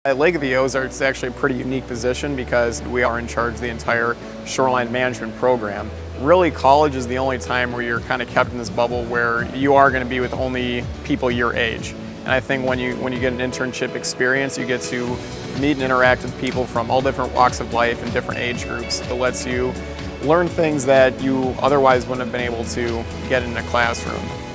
At Lake of the Ozarks, it's actually a pretty unique position because we are in charge of the entire shoreline management program. Really, college is the only time where you're kind of kept in this bubble where you are going to be with only people your age. And I think when you get an internship experience, you get to meet and interact with people from all different walks of life and different age groups. It lets you learn things that you otherwise wouldn't have been able to get in a classroom.